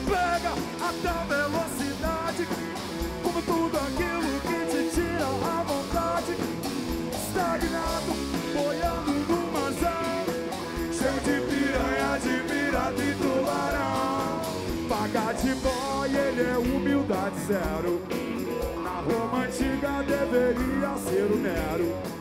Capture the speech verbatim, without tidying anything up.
pega até velocidade, como tudo aquilo que te tira a vontade. Estagnado, boiando no manzão, cheio de piranha, de pirata e tubarão. Paga de boy, ele é humildade zero. Na Roma antiga deveria ser o Nero.